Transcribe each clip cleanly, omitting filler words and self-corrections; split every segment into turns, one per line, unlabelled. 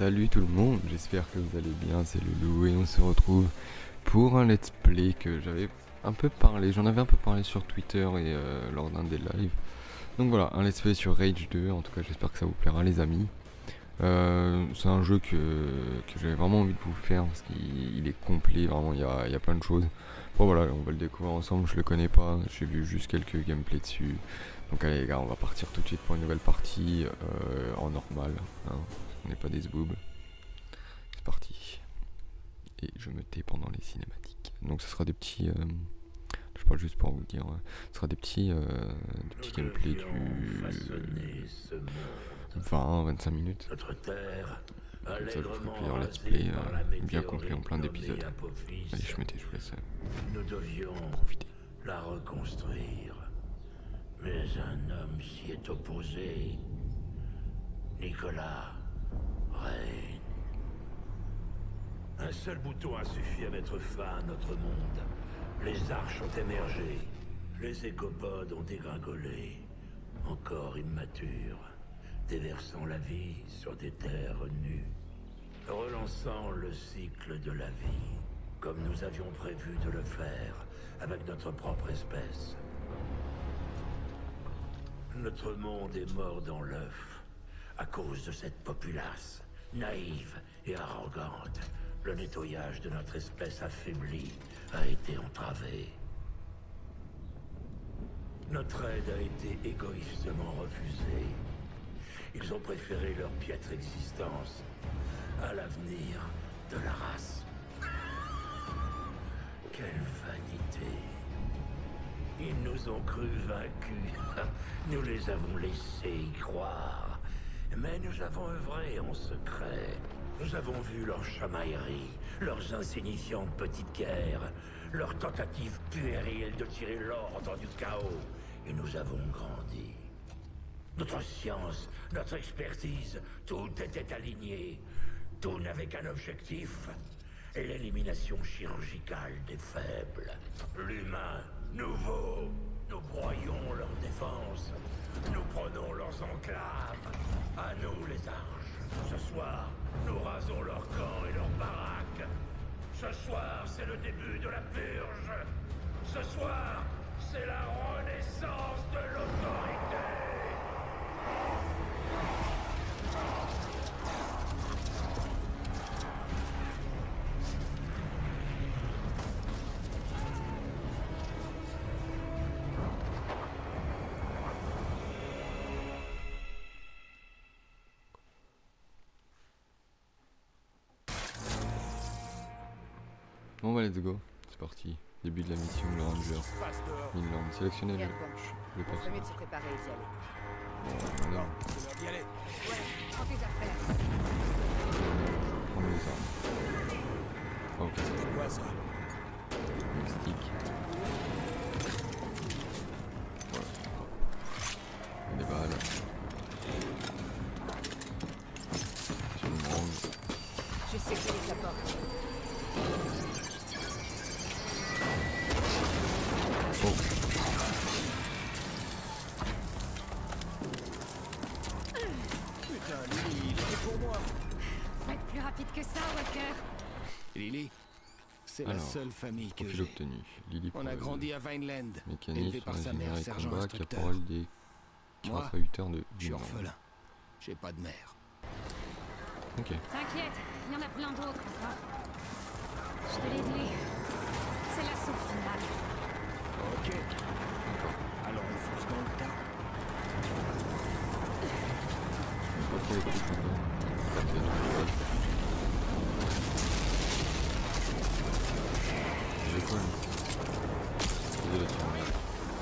Salut tout le monde, j'espère que vous allez bien, c'est Loulou et on se retrouve pour un let's play que j'avais un peu parlé, j'en avais un peu parlé sur Twitter et lors d'un des lives. Donc voilà, un let's play sur Rage 2, en tout cas j'espère que ça vous plaira les amis. C'est un jeu que j'avais vraiment envie de vous faire parce qu'il est complet, vraiment il y a plein de choses. Bon voilà, on va le découvrir ensemble, je le connais pas, j'ai vu juste quelques gameplays dessus. Donc allez les gars, on va partir tout de suite pour une nouvelle partie en normal, hein. On n'est pas des zboobs. C'est parti. Et je me tais pendant les cinématiques. Donc ce sera des petits... je parle juste pour vous dire... ce sera des petits gameplays du... 20-25 minutes.
Notre terre,
comme ça je vous ferai plusieurs let's play bien compris en plein d'épisodes. Allez je me tais, je vous laisse
nous devions
profiter.
la reconstruire. Mais un homme s'y est opposé. Nicolas règne. Un seul bouton a suffi à mettre fin à notre monde. Les arches ont émergé. Les écopodes ont dégringolé. Encore immatures, déversant la vie sur des terres nues. Relançant le cycle de la vie, comme nous avions prévu de le faire avec notre propre espèce. Notre monde est mort dans l'œuf. À cause de cette populace, naïve et arrogante, le nettoyage de notre espèce affaiblie a été entravé. Notre aide a été égoïstement refusée. Ils ont préféré leur piètre existence à l'avenir de la race. Quelle vanité! Ils nous ont cru vaincus. Nous les avons laissés y croire. Mais nous avons œuvré en secret. Nous avons vu leurs chamailleries, leurs insignifiantes petites guerres, leurs tentatives puériles de tirer l'ordre du chaos. Et nous avons grandi. Notre science, notre expertise, tout était aligné. Tout n'avait qu'un objectif. L'élimination chirurgicale des faibles. L'humain nouveau. Nous broyons leurs défenses. Nous prenons leurs enclaves. À nous les arches. Ce soir, nous rasons leurs camps et leurs baraques. Ce soir, c'est le début de la purge. Ce soir, c'est la renaissance de l'autorité.
Bon bah let's go, c'est parti. Début de la mission, le ranger. Inland, sélectionnez le
C'est mieux de
personnage.
se préparer et d'y aller.
Bon, voilà.
C'est l'heure d'y aller.
Ouais, prends tes affaires.
Prends les armes. Ok,
C'est quoi ça?
le stick. Voilà. Et des balles. Je me range.
Je sécurise la porte.
Oh,
Putain, Lily, il était pour moi.
Faut être plus rapide que ça, Walker.
Lily, c'est la
alors,
seule famille que
profil
j'ai.
obtenu. Lily
On a grandi à Vineland, élevé
mécaniste,
par sa
ingénieur
mère,
et
sergent
combat,
instructeur.
caporal des
Moi,
carapahuteurs de
je suis
Vinland.
orphelin. J'ai pas de mère.
Ok.
T'inquiète, il y en a plein d'autres encore. Je te l'ai dit. C'est l'assaut final.
Ok. Alors on fonce dans le tas.
Pas trop les coups de main. Ok, je vais quoi là? Désolé, tu m'as-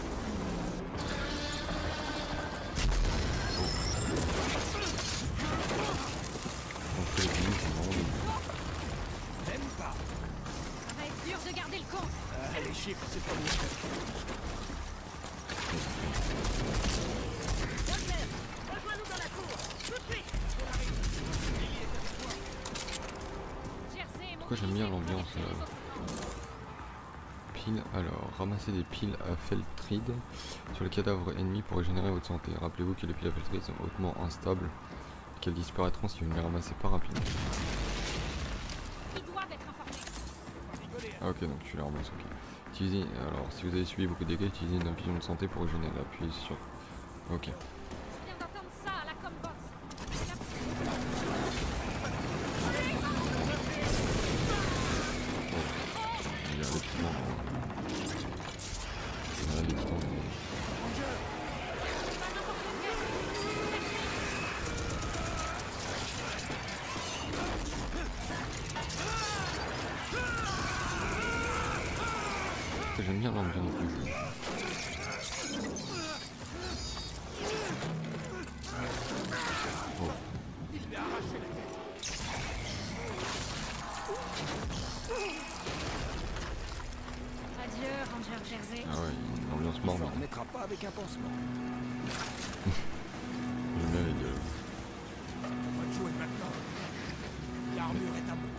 On fait les billes, c'est vraiment des-
Même pas.
Ça va être dur de garder le compte.
Les chiffres, c'est pas mon truc.
Walker, rejoins-nous dans la cour. Tout de suite. Jersey,
Pourquoi j'aime bien l'ambiance Piles, alors ramassez des piles à Feltrid sur les cadavres ennemis pour régénérer votre santé. Rappelez-vous que les piles à Feltrid sont hautement instables qu'elles disparaîtront si vous ne les ramassez pas rapidement.
Ils doivent être informés.
Ah ok, donc tu les ramasses, ok. Utilisez, alors si vous avez subi beaucoup de dégâts, utilisez une infusion de santé pour régénérer. Appuyez sur... Ok.
Je viens d'entendre ça à la combox.
Il y a l'équipement. Il y a l'équipement. J'aime bien l'ambiance du jeu. Oh.
Adieu, Ranger Jersey.
Ah ouais, une ambiance
On
morbide.
ne remettra pas avec un pansement.
J'aime bien les dialogues.
On va jouer maintenant. L'armure est à moi.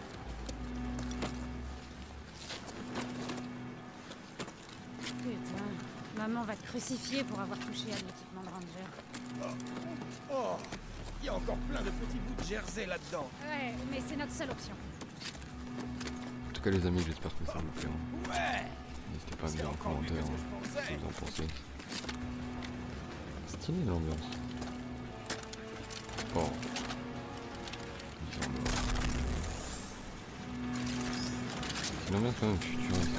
Putain, maman va te crucifier pour avoir touché à l'équipement de Ranger.
Oh, il y a encore plein de petits bouts de jersey là-dedans.
Ouais, mais c'est notre seule option.
En tout cas les amis, j'espère que ça vous plaira.
Ouais,
N'hésitez pas à me
c'est
dire en
encore mieux que
commentaire
ce que je
ce que
pensais.
vous en pensez. Stylé l'ambiance. Oh. C'est une ambiance quand même futuriste.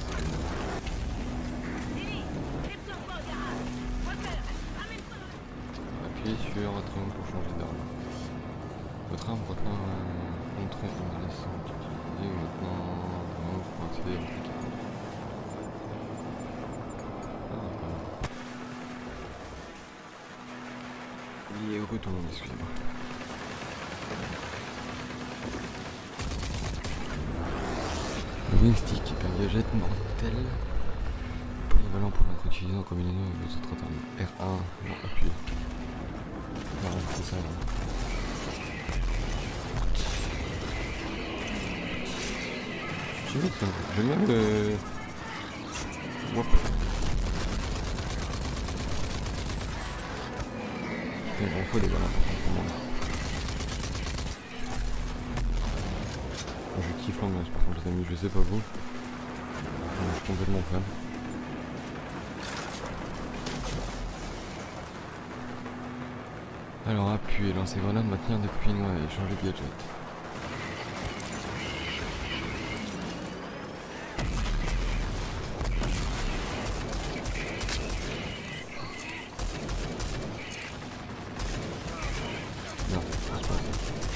Appuyez sur un triangle pour changer d'arme. Votre arme reprend un contrôle adolescent utilisé maintenant pour accéder à votre équipement. Et retournons, excusez-moi. Le wingstick est un gadget mortel polyvalent pour être utilisé en combinaison avec votre autre arme. R1, non, appuyez. Non, c'est ça. J'aime bien, j'aime bien le... Wop. Il m'en faut des balles importantes pour moi. Je kiffe l'ambiance par contre les amis, je sais pas vous. Je suis complètement fan. Alors appuyez, lancer grenade, maintenir depuis loin et changer de gadget. Non, c'est pas ça.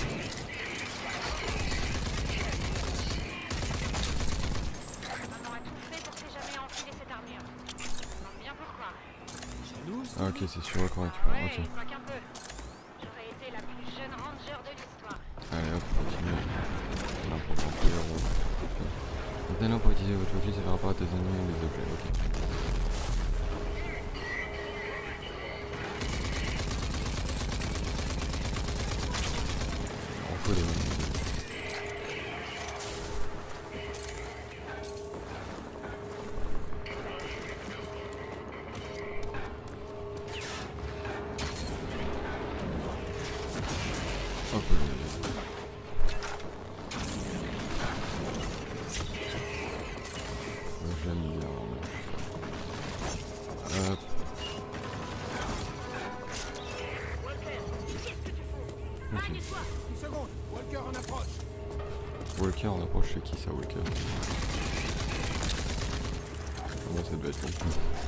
Maman a tout fait pour que t'aies jamais enfilé cette armure. Je me demande bien pourquoi.
Jalouse?
Ah ok, c'est sur quand tu parles, ok.
Pas qu'un peu. J'aurais été la plus jeune ranger de l'histoire.
Allez hop, continue. L'important c'est le héros. Maintenant pour utiliser votre focus et faire apparaître des ennemis ou des objets, ok. On faut des ennemis. Hop, j'aime bien. Hop. Ok.
Une seconde, Walker en approche.
Walker en approche, c'est qui ça, Walker? Comment ça doit être long.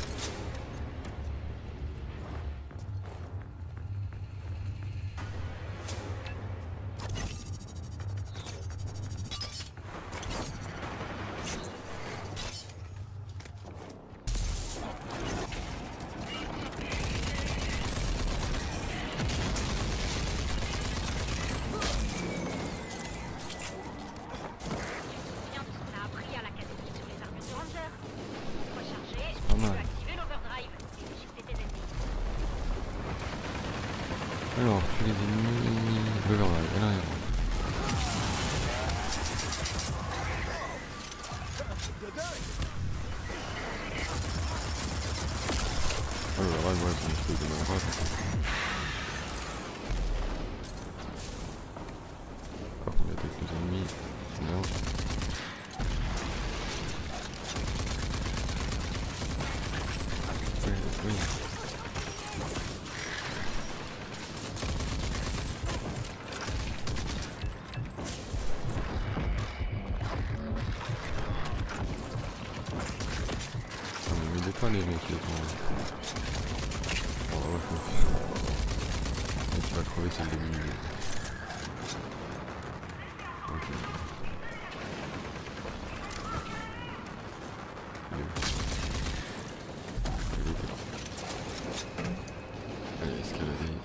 Bien tout ce qu'on a appris à l'académie sur les armures de Ranger. Recharger,
Pas
tu peux
mal.
activer l'overdrive et shifter tes ennemis.
Alors, tuer les ennemis. L'overdrive, elle arrive. Oh l'overdrive, ouais, c'est une espèce de l'overdrive. pas les mecs qui sont... Oh ouais, tu vas crever celle de milieu. Ok. Allez, escalader.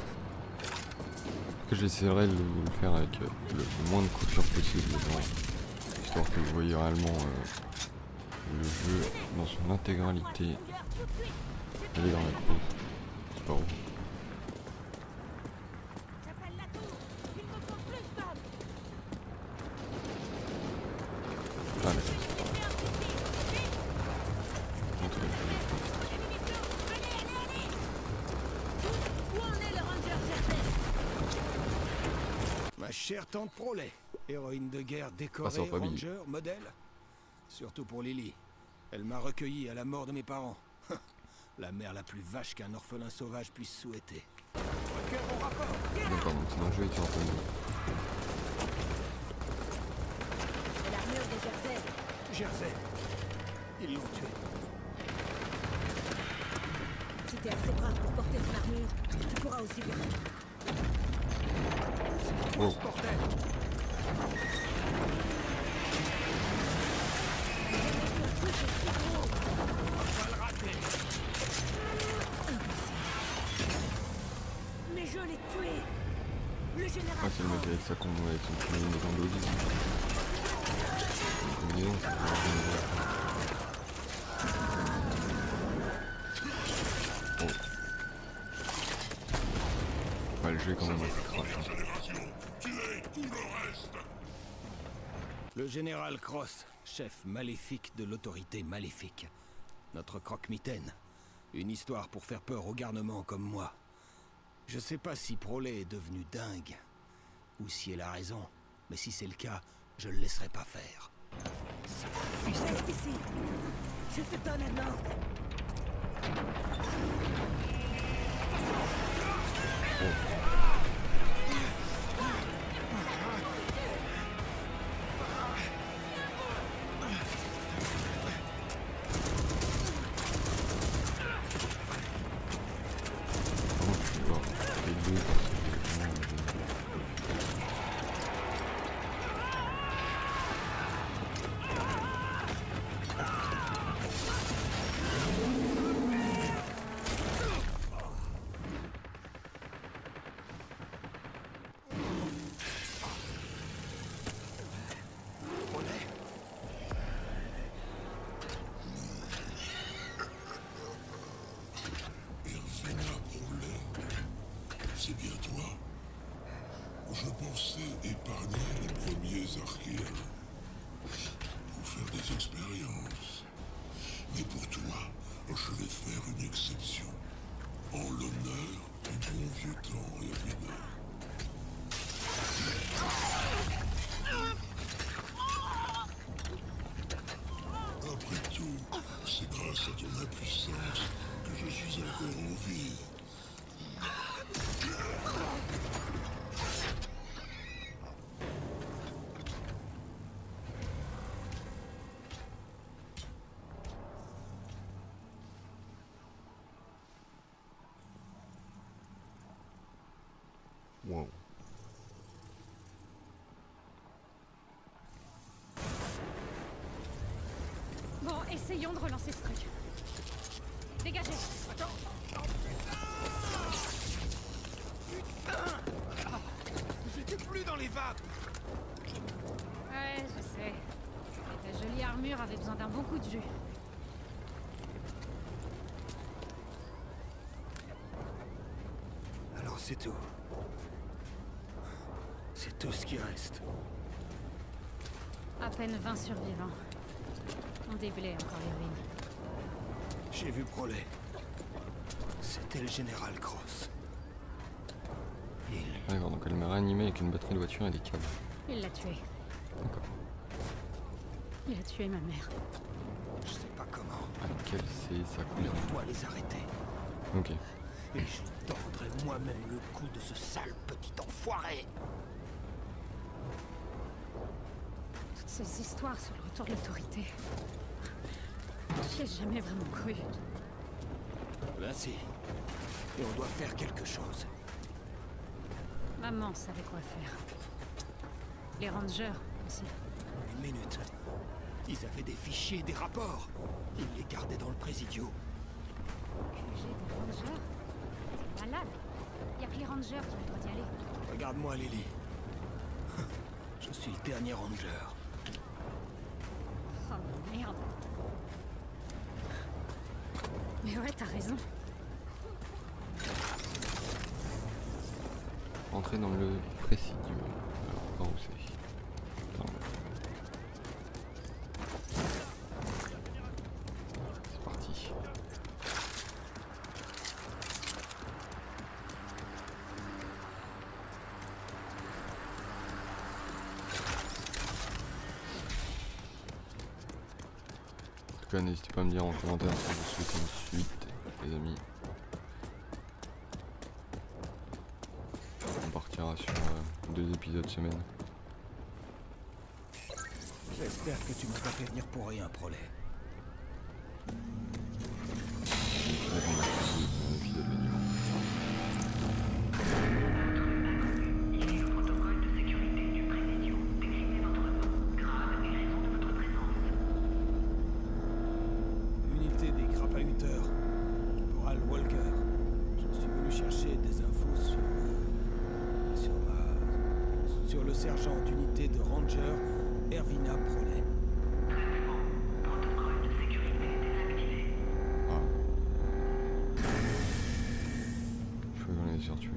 Que j'essaierai de le faire avec le moins de coupures possible dedans, histoire que vous voyez réellement le jeu dans son intégralité. Elle est dans la pause. C'est pas où. Ah d'accord, c'est pas grave. Montre le jeu.
Ma chère tante Prolet, héroïne de guerre
Ah,
décorée,
ça va pas bien.
ranger, modèle. Surtout pour Lily. Elle m'a recueilli à la mort de mes parents. La mère la plus vache qu'un orphelin sauvage puisse souhaiter.
D'accord, donc c'est dans le jeu et tu entends mieux.
C'est l'armure de Jersey.
Jersey. Ils l'ont tué.
Si t'es assez brave pour porter son armure, tu pourras aussi faire ça.
Oh.
Ce bordel.
Mais je l'ai tué. Le général.
Ah, c'est le mec avec sa con, avec son combinaison d'Audi. Une combinaison, ça fait un Oh. Ouais, le jeu est quand même assez crash. Hein.
Le général Cross, chef maléfique de l'autorité maléfique. Notre croque-mitaine. Une histoire pour faire peur au garnement comme moi. Je sais pas si Prolet est devenu dingue, ou si elle a raison, mais si c'est le cas, je le laisserai pas faire.
Reste ici. Je te donne un ordre.
Comment tu peux voir les deux parce que c'est vraiment...
C'est bien toi. Je pensais épargner les premiers archéens pour faire des expériences. Mais pour toi, je vais faire une exception. En l'honneur du bon vieux temps ruineux. Après tout, c'est grâce à ton impuissance que je suis encore en vie.
Wow.
Bon, essayons de relancer ce truc. Dégagez.
J'étais plus dans les vapes.
Ouais, je sais. Et ta jolie armure avait besoin d'un bon coup de jus.
Alors c'est tout. C'est tout ce qui reste.
À peine 20 survivants. On déblaye encore les ruines.
J'ai vu Prolet. C'était le général Cross.
D'accord, donc elle m'a réanimé avec une batterie de voiture et des câbles.
Il l'a tué.
D'accord.
Il a tué ma mère.
Je sais pas comment.
Ah, quelle c'est sa
Mais
couleur.
on doit les arrêter.
Ok.
Et je tordrai moi-même le cou de ce sale petit enfoiré.
Toutes ces histoires sur le retour de l'autorité. J'y ai jamais vraiment cru.
Ben si. Et on doit faire quelque chose.
Maman savait quoi faire. Les rangers aussi.
Une minute. Ils avaient des fichiers, des rapports. Ils les gardaient dans le Présidio.
QG des rangers? T'es malade. Y a que les rangers qui ont le droit d'y aller.
Regarde-moi, Lily. Je suis le dernier ranger.
Oh merde. Mais ouais, t'as raison.
Entrer dans le Présidio. Alors, par où c'est? Attends. C'est parti. En tout cas, n'hésitez pas à me dire en commentaire si vous souhaitez une suite, les amis. On partira sur 2 épisodes semaine.
J'espère que tu m'as pas fait venir pour rien, Prolet.
C'est vrai qu'on a fait un épisode le dimanche.
Les protocoles de sécurité du Présidio déclinez votre mot grave et raison de votre présence.
Unité des crapahuteurs. Caporal Walker. Je suis venu chercher des infos sur le sergent d'unité de Ranger, Ervina Prolet.
Traitement. Protocole de sécurité désactivé.
Ah. Je crois qu'on est surtué.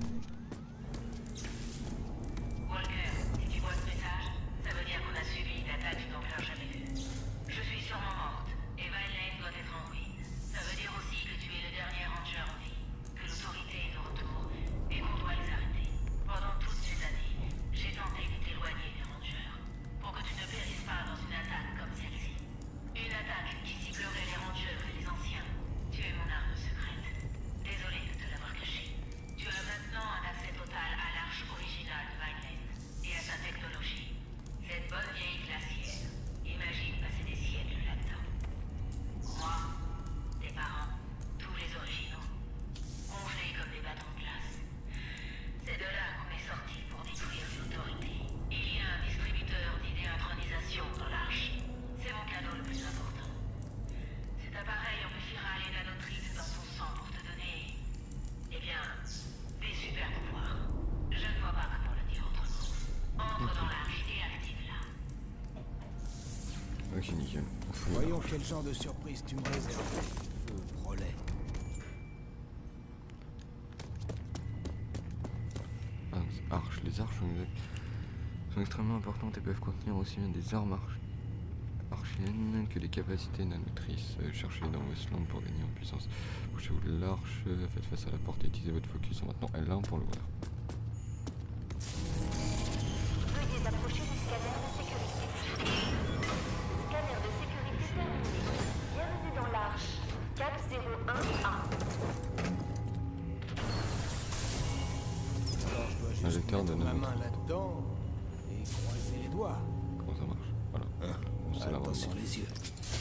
Walker, si tu vois ce message, ça veut dire qu'on a subi une attaque d'une ampleur jamais vue. Je suis sûrement morte, et Vineland doit être en ruine. Ça veut dire aussi que tu es le dernier ranger en vie, que l'autorité est de retour, et qu'on doit les arrêter. Pendant toutes ces années, j'ai tenté de t'éloigner des rangers, pour que tu ne périsses pas dans une attaque comme celle-ci. Une attaque qui ciblerait les rangers et les anciens. Tu es mon arme secrète. Désolé de te l'avoir caché. Tu as maintenant un accès total à l'arche originale de Vineland et à sa technologie. Cette bonne vieille glacière. Imagine passer des siècles là-dedans. Moi, tes parents, tous les originaux, congelés comme des bâtons de glace. C'est de là qu'on est sorti pour détruire l'autorité. Il y a un distributeur d'idéintronisation dans l'arche. C'est mon cadeau le plus important. Cet appareil amplifiera les nanotrites dans ton sang pour te donner, eh bien, des super pouvoirs. Je ne vois pas comment le dire autrement. Entre dans l'arche et active-la.
Ok, nickel. On fout
Voyons quel genre de surprise tu me réserves, feu Prolet.
Ah, donc c'est arches. Les arches sont extrêmement importantes et peuvent contenir aussi bien des armes archiennes que des capacités nanotrices. Cherchez dans Westland pour gagner en puissance. Approchez-vous de l'arche, faites face à la porte et utilisez votre focus en maintenant L1 pour l'ouvrir.
Veuillez approcher du scanner de sécurité. Scanner de sécurité terminé. Bienvenue dans l'arche. 401A.
Alors je dois juste
Injecteur de
mettre ma main
nanotrites.
là-dedans et croiser les doigts.
Comment ça marche? Voilà. C'est la
Attends
main.
sur les yeux.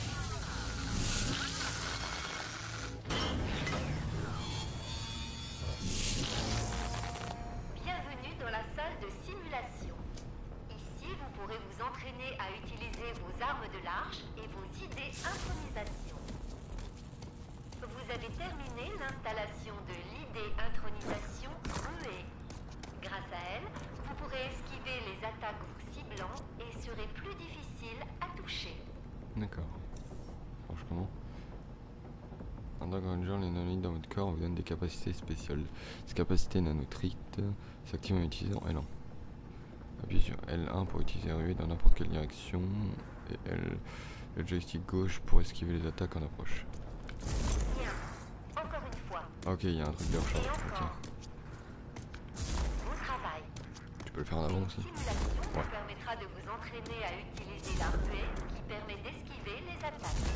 Bienvenue dans la salle de simulation. Ici, vous pourrez vous entraîner à utiliser vos armes de l'arche et vos idées intronisation. Vous avez terminé l'installation de l'idée intronisation ruée. Grâce à elle, vous pourrez esquiver les attaques vous ciblant et serez plus difficile à toucher.
D'accord. Franchement. En tant que ranger, les nanoïdes dans votre corps vous donnent des capacités spéciales. Ces capacités nanotrites s'activent en utilisant L1. Appuyez sur L1 pour utiliser ruée dans n'importe quelle direction et le joystick gauche pour esquiver les attaques en approche.
Bien. Encore une fois.
Ok, il y a un truc de recharge.
Et
Ok.
encore. Bon travail.
Tu peux le faire en avant aussi.
Cette simulation
Ouais.
vous permettra de vous entraîner à utiliser la ruée qui permet d'esquiver les attaques.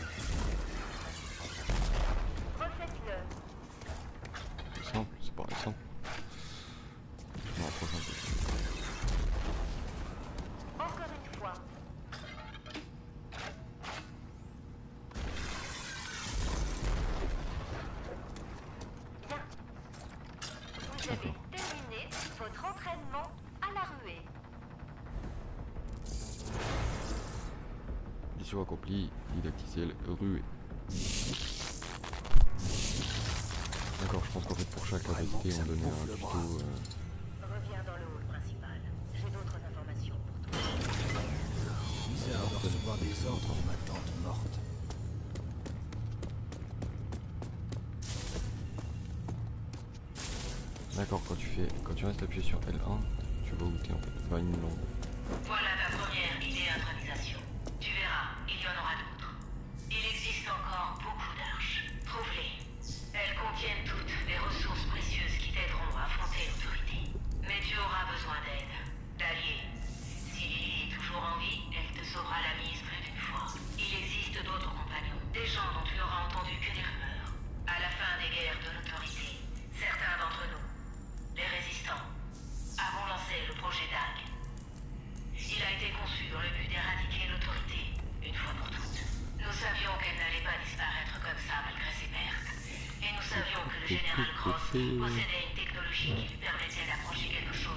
Refaites-le.
C'est simple, c'est pas simple.
avez terminé votre entraînement à la ruée.
Mission accomplie, didacticiel ruée. D'accord, je pense qu'en fait pour chaque capacité on donnait un tuto.
Reviens dans le hall principal. J'ai d'autres informations pour toi.
Bizarre de recevoir des ordres de ma tante morte.
D'accord, quand tu restes appuyé sur L1, tu vois où t'es en fait, pas une langue.
Voilà ta première idée d'intronisation. Tu verras, il y en aura d'autres. Il existe encore beaucoup d'arches. Trouve-les. Elles contiennent toutes les ressources précieuses qui t'aideront à affronter l'autorité. Mais tu auras besoin d'aide, d'alliés. Si Lily est toujours en vie, elle te sauvera la mise plus d'une fois. Il existe d'autres compagnons, des gens dont tu n'auras entendu que des rumeurs. À la fin des guerres de l'autorité, certains d'entre nous, les résistants, avons lancé le projet DAG. Il a été conçu dans le but d'éradiquer l'autorité, une fois pour toutes. Nous savions qu'elle n'allait pas disparaître comme ça malgré ses pertes. Et nous savions que le général Cross possédait une technologie qui lui permettait d'approcher quelque chose.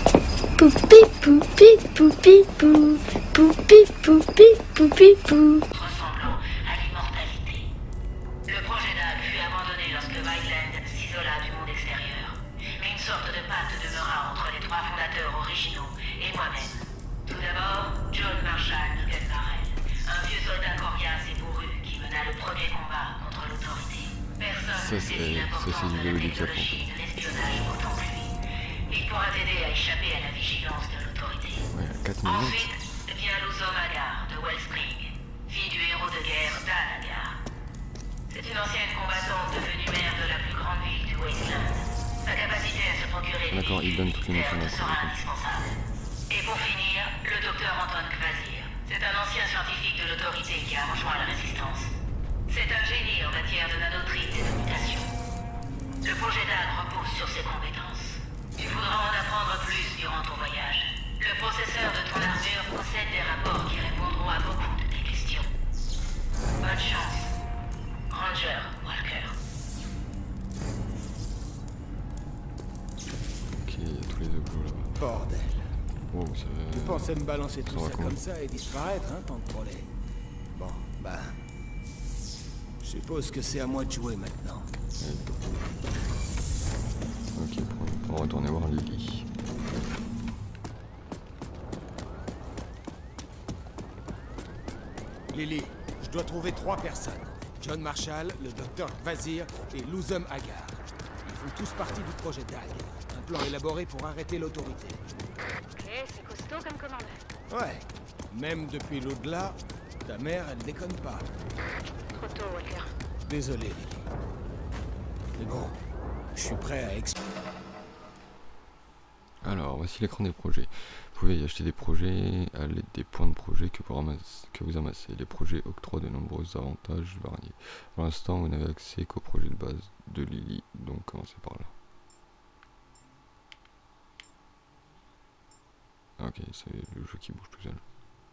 Poupi poupi poupi pou, poupi poupi poupi pou.
Ressemblant à l'immortalité. Le projet DAG fut abandonné lorsque Wildland s'isola du monde extérieur. Mais une sorte de pacte demeura entre les trois fondateurs originaux et moi-même. Tout d'abord, John Marshall Nugget-Marel, un vieux soldat coriace et bourru qui mena le premier combat contre l'autorité. Personne ne saisit l'importance de la technologie de l'espionnage autant que lui. Il pourra t'aider à échapper à la vigilance de l'autorité.
Ouais, 4 minutes.
Ensuite vient Luzum Agar de Wellspring, fille du héros de guerre Dan Agar. C'est une ancienne combattante devenue maire de la plus grande ville du Wasteland. Sa capacité à se procurer des
D'accord, il donne toutes les informations.
sera indispensable. Et pour finir, le docteur Anton Kvasir. C'est un ancien scientifique de l'autorité qui a rejoint la résistance. C'est un génie en matière de nanotrites et de mutations. Le projet DAG repose sur ses compétences. Tu voudras en apprendre plus durant ton voyage. Le processeur de ton armure possède des rapports qui répondront à beaucoup de tes questions. Bonne chance, Ranger Walker.
Ok, il y a tous les objets là-bas.
Bordel.
Wow, ça va.
Tu pensais me balancer tout
va
ça
comment
comme ça et disparaître, hein, tant de trolley. Bon, bah... Je suppose que c'est à moi de jouer maintenant.
Ok, on va retourner voir Lily.
Lily, je dois trouver 3 personnes. John Marshall, le docteur Kvasir et Luzum Agar. Ils font tous partie du projet DAG. Un plan élaboré pour arrêter l'autorité.
Ok, c'est costaud comme commande.
Ouais. Même depuis l'au-delà, ta mère, elle déconne pas.
Trop tôt, Walker.
Désolé, Lily. Mais bon, je suis prêt à
Alors, voici l'écran des projets. Vous pouvez y acheter des projets à l'aide des points de projet que vous amassez. Les projets octroient de nombreux avantages variés. Pour l'instant, vous n'avez accès qu'au projet de base de Lily, donc commencez par là. Ok, c'est le jeu qui bouge tout seul.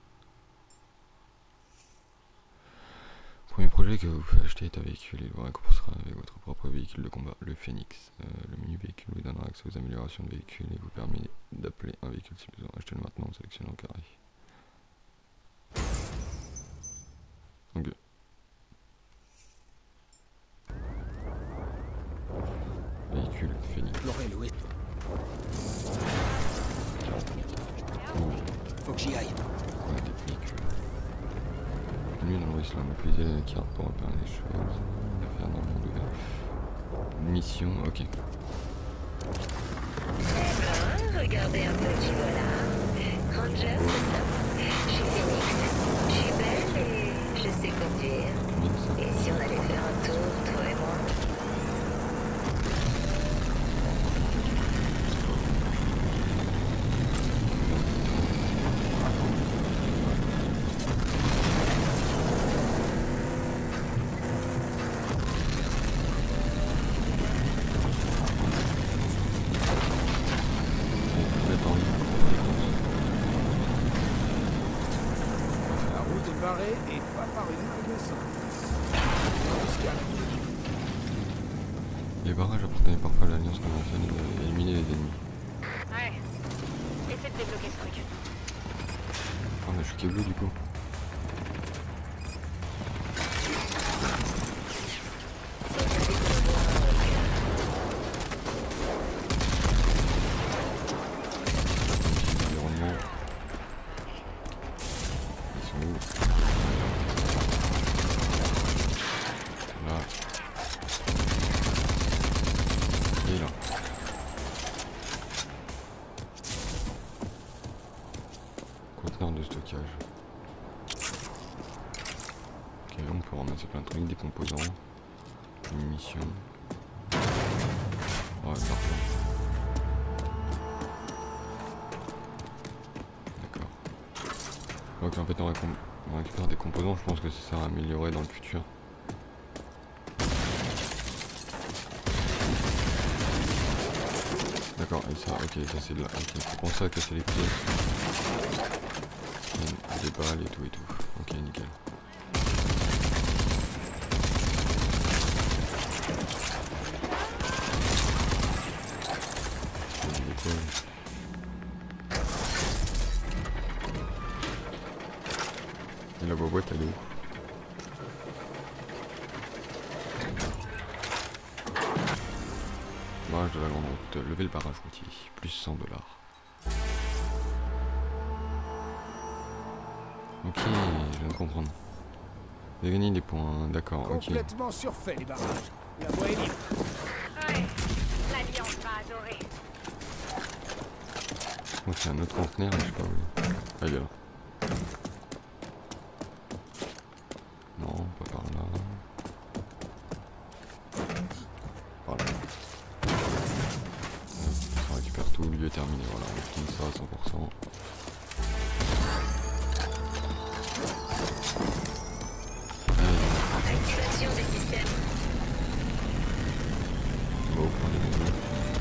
Premier projet que vous pouvez acheter est un véhicule. Il vous récompensera avec votre propre véhicule de combat, le Phoenix. Le menu véhicule vous donnera accès aux améliorations de véhicule et vous permet d'appeler un véhicule si besoin. Achetez-le maintenant en sélectionnant le carré. Ok. Véhicule Phoenix.
Faut que j'y aille.
Ouais, des véhicules. Bienvenue dans le Wasteland. Utilisez la carte pour repérer les choses. Faire dans le monde ouvert. Mission, ok.
D'accord, regardez un peu qui voilà. Ranger, c'est ça. Je suis Phoenix. Je suis belle et je sais conduire. Et si on allait faire un tour, toi et moi?
La route est barrée et pas par une main innocente.
Les barrages appartenaient parfois à l'Alliance conventionnelle d'éliminer les ennemis.
Ouais. Essaie de débloquer ce truc.
Oh mais je suis Keblo du coup. Environnement. Ils sont où? Là. Et là. Conteneur de stockage. Ok, on peut ramasser plein de trucs, des composants, des munitions. Ouais, parfait. D'accord. Donc en fait on récupère des composants, je pense que ça sert à améliorer dans le futur. D'accord, et ça, ok, ça c'est de là, ok, c'est pour ça que c'est les pieds. Des balles et tout, ok, nickel. Et la boîte elle est où? Barrage de la grande route, lever le barrage routier, plus 100 $. Ok, je viens de comprendre. J'ai gagné des points, d'accord, ok.
Complètement surfait les barrages. La voie est libre.
Ouais. L'Alliance va adorer.
Oh, c'est un autre conteneur, je sais pas où. Ah, il est là. Non, pas par là. Par là. On récupère tout, le lieu est terminé, voilà, on finit ça à 100%.
Activation des systèmes.
On va au point des maisons.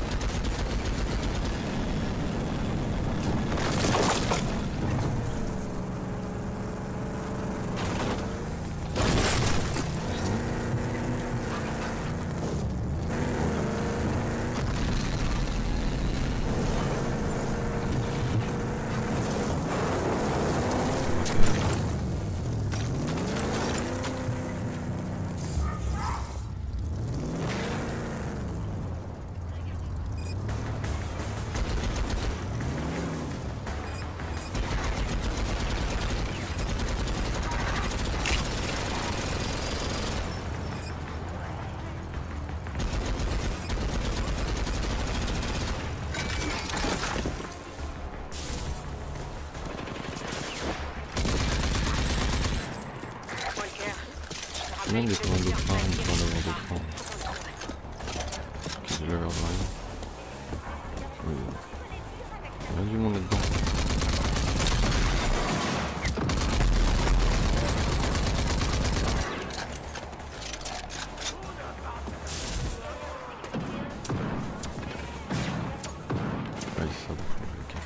Même des commandes de frein, une commande de frein. Ok, j'ai l'avais rien. Oui. Il y a du monde là-dedans. Ah, il ça pour changer, ok.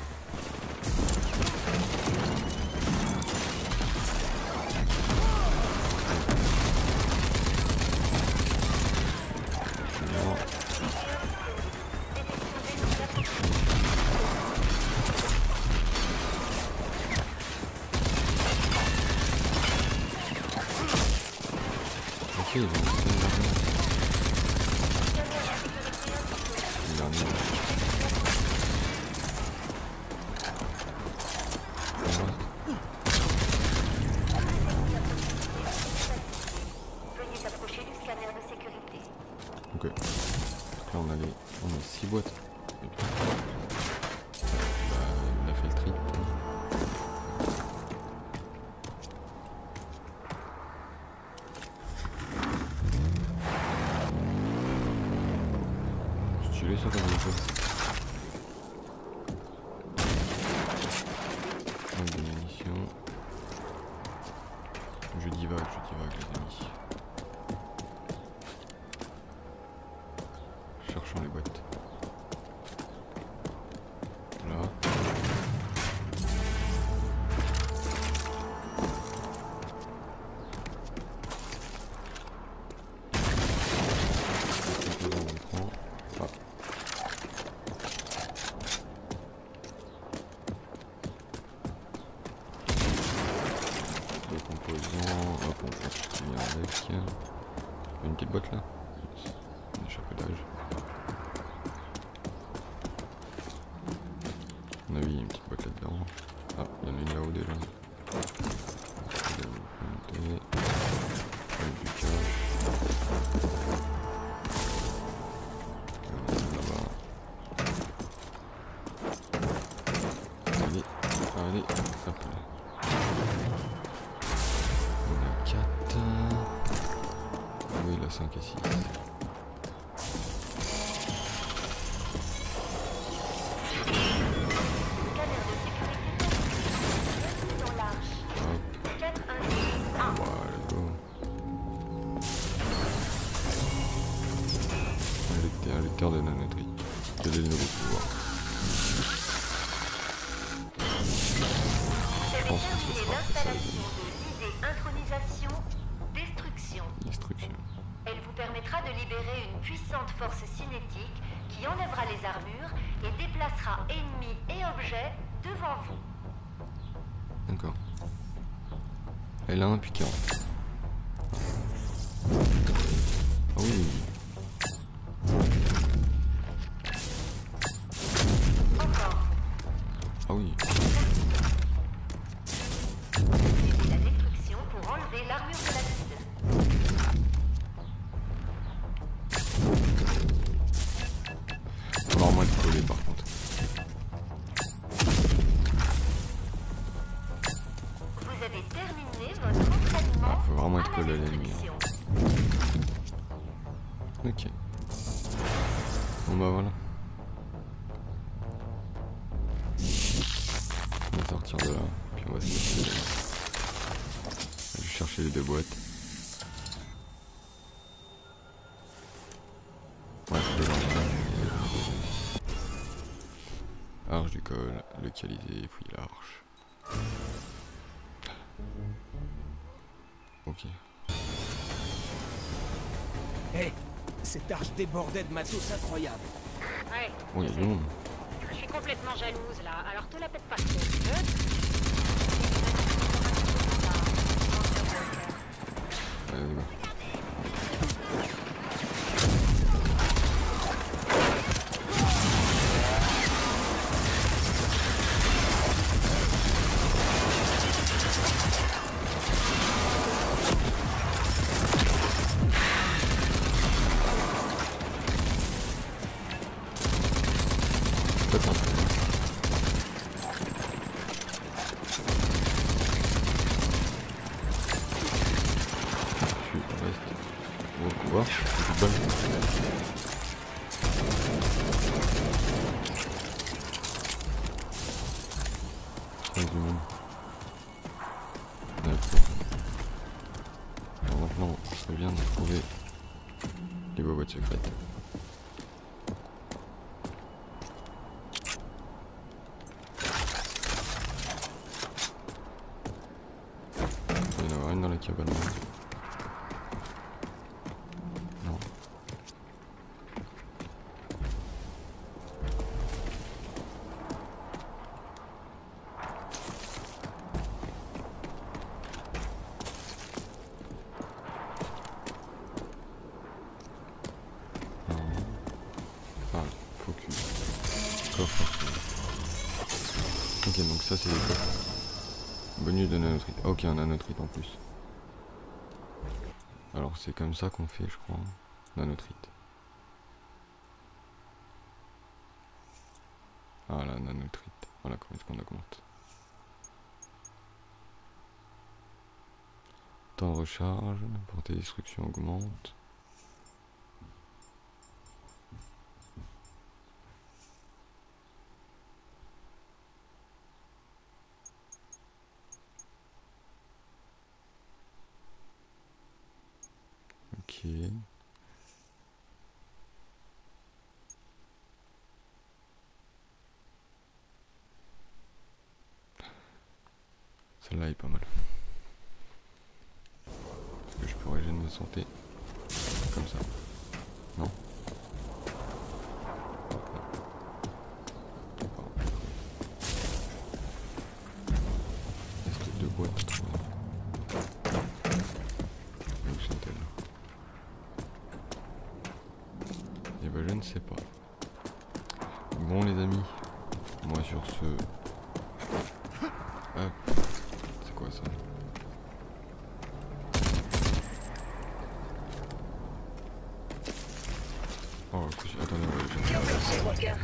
Ok, ils ont une dernière.
Veuillez s'approcher du scanner de sécurité.
Ok. Donc là on a 6 boîtes. Et puis, on a fait le tri. Stylé ça comme info. Donc des munitions. Je divague les amis. Cherchons les boîtes. Là. On va prendre. un lecteur de nanoterie. Quel est le nouveau pouvoir? Je pense que ce sera
l'installation de l'idée intronisation destruction.
Destruction.
Elle vous permettra de libérer une puissante force cinétique qui enlèvera les armures et déplacera ennemis et objets devant vous.
D'accord. Elle a un puis 40. Ah oui.
Encore.
Ah oui.
Utilisez la destruction pour enlever l'armure de la cible.
On va vraiment être collé par contre.
Vous avez terminé votre entraînement.
Faut vraiment être
à
collé à
la
l'ennemi.
destruction.
Ok. Bon bah voilà. On va sortir de là, puis on va se laisser. Je vais chercher les deux boîtes. Ouais, c'est déjà arche du col, localiser, fouiller l'arche. Ok.
Hé, cette arche débordait de matos incroyable.
Ouais.
Oh, il y a du monde.
Je suis complètement jalouse là, alors te la pète pas trop, tu veux?
Allez, go. Voir, c'est bonne. Du monde. D'accord. Alors maintenant, je viens de trouver les boîtes secrètes. Il y en a une dans la cabane. Non. Ah, focus. Coffre. Ok, donc ça c'est les coffres. Bonus de nanotrite. Ok, un nanotrite en plus. Alors c'est comme ça qu'on fait, je crois. Nanotrite. Ah la nanotrite. Voilà comment est-ce qu'on augmente. Temps de recharge, portée de destruction augmente. Ok. Celle-là est pas mal. Est-ce que je peux régénérer ma santé comme ça? Non? Est-ce que deux boîtes à trouver? Où sont-elles? Eh ben je ne sais pas. Bon les amis, moi sur ce... Hop. C'est quoi ça? Oh, attendez, ouais,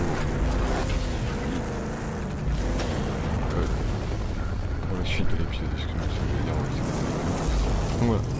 Pour la suite de l'épisode, excusez-moi, ça veut dire. Donc voilà.